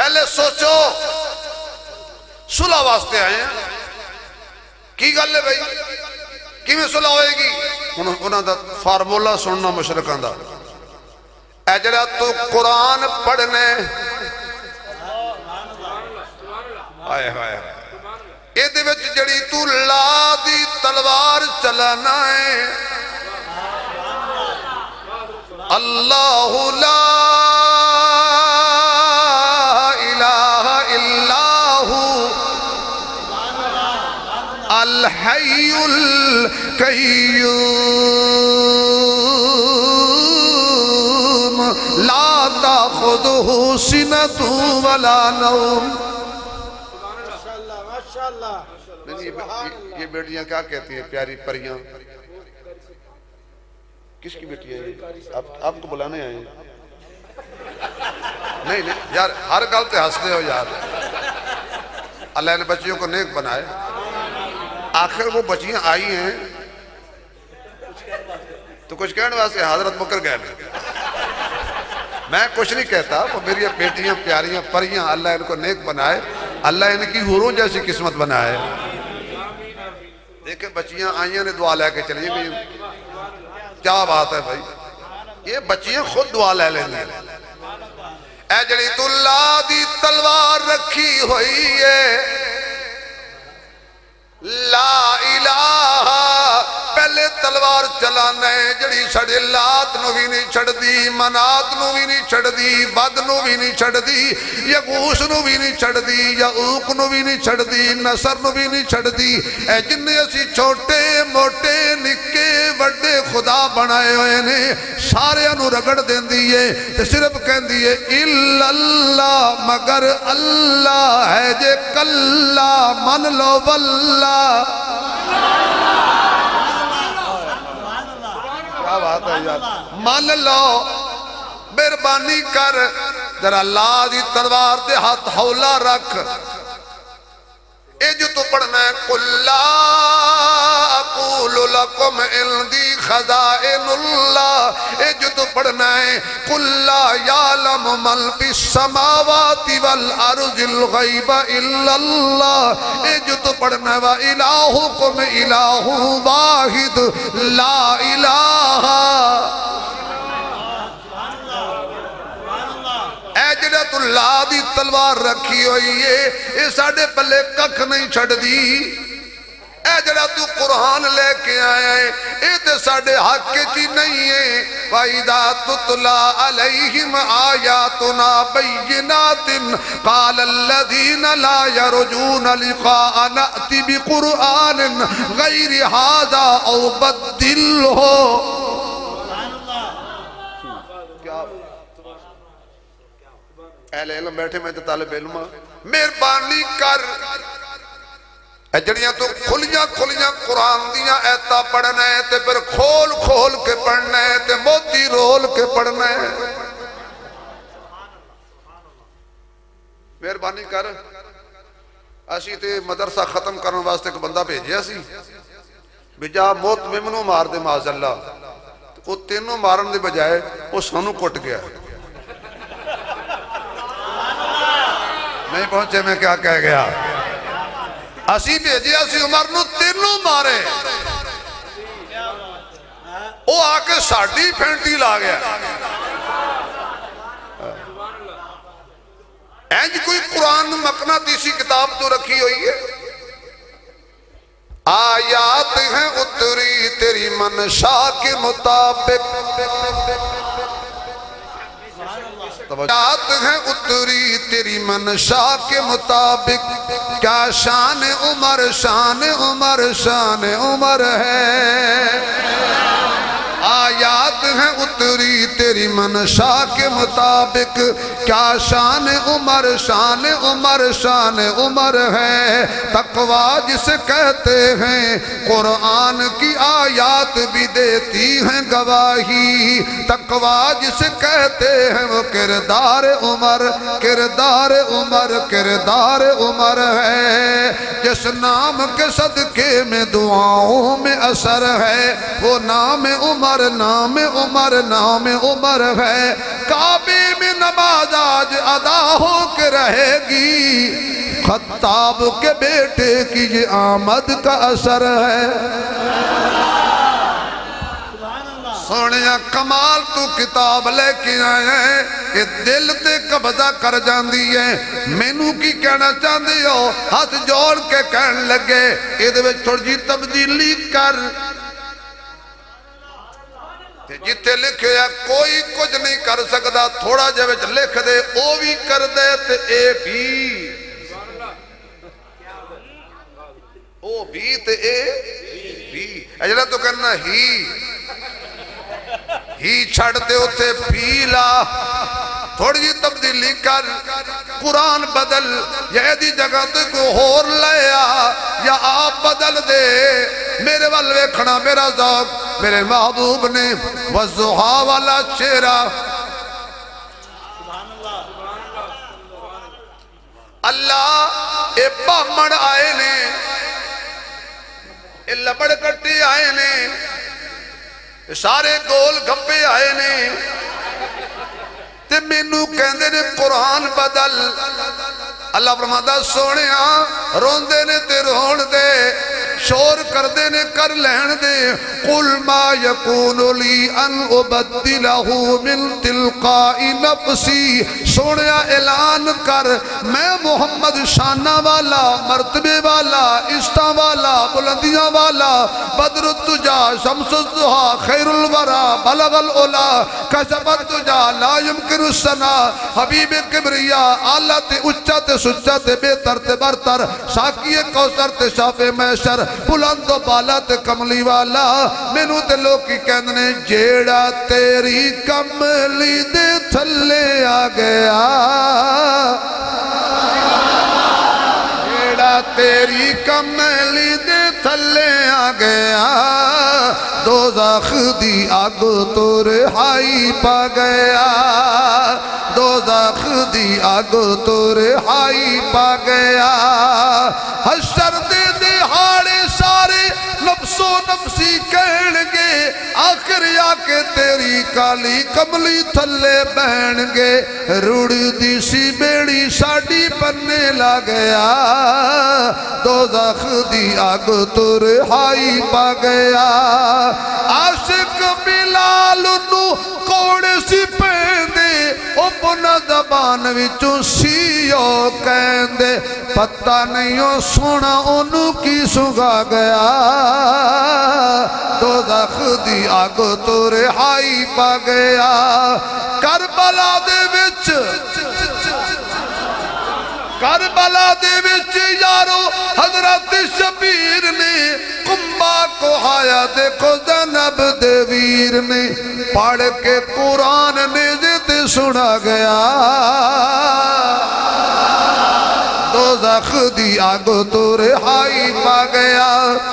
پہلے سوچو صلح واسطے آئے ہیں کی گل ہے بھائی کی میں صلح ہوئے گی انہوں دا فارمولا سننا مشرکان دا اے جڑا تو قرآن پڑھنے آئے آئے اے دے وچ جڑی تو لا دی تلوار چلانا ہے اللہ لا الہ الا ہو الحی القیوم لا تاخذہ سنۃ ولا نوم یہ بیٹیاں کیا کہتی ہیں پیاری پریاں کس کی بیٹیاں ہیں آپ کو بلانے آئے ہیں نہیں یار ہر گل تے ہنستے ہو یار اللہ نے بچیوں کو نیک بنائے آخر وہ بچیاں آئی ہیں تو کچھ کہنے واسطے حضرت مکر گئے میں کچھ نہیں کہتا وہ میری بیٹیاں پیاریاں پریاں اللہ ان کو نیک بنائے اللہ ان کی حوروں جیسی قسمت بنائے دیکھیں بچیاں آئیاں نے دعا لے کے چلی گئی کیا بات ہے بھائی یہ بچیاں خود دعا لے لینے اے جڑی تو اللہ دی تلوار رکھی ہوئی ہے لا الہ پہلے تلوار چلانا ہے جڑی چھڑے لات نو بھی نہیں چھڑ دی منات نو بھی نہیں چھڑ دی ود نو بھی نہیں چھڑ دی یغوث نو بھی نہیں چھڑ دی یعوق نو بھی نہیں چھڑ دی نصر نو بھی نہیں چھڑ دی اے جنہیں اسی چھوٹے موٹے نکے وڈے خدا بنائے ہوئے نے سارے انو رگڑ دین دیئے تے صرف کہن دیئے اللہ مگر اللہ ہے جے کلا من لو واللہ کیا بات ہے یار مان لو مہربانی کر ذرا اللہ دی تلوار دے ہاتھ ہولا رکھ اے جو تو پڑھنا ہے قُلْ لَا أَقُولُ لَكُمْ عِنْدِي خَزَائِنُ اللَّهِ اے جو تو پڑھنا ہے قُلْ لَا يَعْلَمُ مَنْ فِي السَّمَاوَاتِ وَالْأَرْضِ الْغَيْبَ إِلَّا اللَّهِ اے جو تو پڑھنا ہے وَإِلَاهُكُمْ إِلَاهٌ وَاحِدٌ لَا إِلَاهَ اے جڑت اللہ دی تلوار رکھی ہوئی ہے اے ساڑھے پلے ککھ نہیں چھڑ دی اے جڑا تو قرآن لے کے آیا ہے اے تے ساڑھے حق کے چی نہیں ہے وَإِذَا تُتْلَى عَلَيْهِمْ آيَاتُنَا بَيِّنَاتٍ قَالَ الَّذِينَ لَا يَرْجُونَ لِقَاءَ نَأْتِ بِقُرْآنٍ غَيْرِ هَذَا أَوْ بَدِّلْهُ اہل علم بیٹھے میں طالب علم مہربانی کر اے جڑیاں تو کھلیاں قرآن دیاں ایتا پڑھنا ہے تے پھر کھول کے پڑھنا ہے تے موتی رول کے پڑھنا ہے مہربانی کر اسی تے مدرسہ ختم کرنے واسطے ایک بندہ بھیجیا سی بجا موت ممنو مار دے معاذ اللہ وہ تینوں مارن دے بجائے وہ سانو کٹ گیا نہیں پہنچے میں کیا کہہ گیا اسی بھیجے اسی عمر نو تینوں مارے وہ آکے ساڑھی پھینٹی لا گیا اینج کوئی قرآن مقنع تیسی کتاب تو رکھی ہوئی ہے آیات ہیں اتری تیری منشا کے مطابق آیات ہیں اتری تیری منشا کے مطابق کیا شان عمر ہے آیات ہیں اتری تیری منشا کے مطابق کیا شان عمر ہے تقویٰ جسے کہتے ہیں قرآن کی آیات بھی دیتی ہیں گواہی تقویٰ جسے کہتے ہیں وہ کردار عمر ہے جس نام کے صدقے میں دعاؤں میں اثر ہے وہ نام عمر نام عمر ہے، کعبے میں نماز آج ادا ہو کے رہے گی، خطاب کے بیٹے کی یہ آمد کا اثر ہے۔ سونیا کمال تو کتاب لے کے آئے ہیں، یہ دل تے قبضہ کر جاندی ہے۔ مینوں کی کہنا چاہندے ہو؟ ہاتھ جوڑ کے کہن لگے یہ وچ تھوڑی جی تبدیلی کر، جتھے لکھے ہے کوئی کچھ نہیں کر سکتا، تھوڑا جے وچ لکھ دے او بھی کر دے تے اے بھی، او بھی تے اے بھی، اجلا تو کرنا ہی چھڑتے ہوتے پھیلا، تھوڑی جی تبدیلی کر، قرآن بدل، یہ دی جگہ تے کو ہور لیا یا آپ بدل دے، میرے والوے کھڑا میرا ذوق میرے محبوب نے وَالضُّحَا والا چہرہ، اللہ اے بامن آئے نے، اے لبڑ کٹی آئے نے، سارے گول گپے آئے نے، تے مینوں کہندے نے قرآن بدل، اللہ فرماتا سونیا روندے نے تے رون دے، شور کر دے نے کر لین دے، قُلْ مَا يَكُونُ لِي أَنْ أُبَدِّلَهُ مِنْ تِلْقَاءِ نَفْسِي، سونیا اعلان کر میں محمد شانہ والا، مرتبے والا، عشتہ والا، بلندیاں والا، بدر الدجا، شمس الضحا، خیر الورا، بلغ العلا، کشف الدجا، لا يمکن السنا، حبیب کبریا، آلت اچت سچت بہتر تے برتر، ساکی کوثر تے شاف محشر، بلند و بالا تے کملی والا، مینوں تے لوگ کی کہندنے جیڑا تیری کملی دے تھلے آ گیا، جیڑا تیری کملی دے تھلے آ گیا، دوزخ دی آگ تو رہائی پا گیا، دوزخ دی آگ تو رہائی پا گیا، حشر دے دہاڑے سارے نفس و نفسی کہن گے، آخر آ کے تیری کالی کملی تھلے بہن گے، روڑ دی سی بیڑی ساڑی بننے لا گیا، دوزخ دی آگ تو رہائی پا گیا، عاشق بلال نو کوڑے سی پہندے، اپنا زبان وچوں سیو کہندے، پتہ نہیں ہو سونا انہوں کی سگا گیا، دوزخ دی آگ تو رہائی پا گیا، کربلا دے وچ، کربلا دے وچ یارو حضرت شبیر نے کمبا کو آیا دیکھو زینب دے ویر نے، پڑھ کے قرآن نے جیتے سنا گیا، دوزخ دی آگ تو رہائی پا گیا،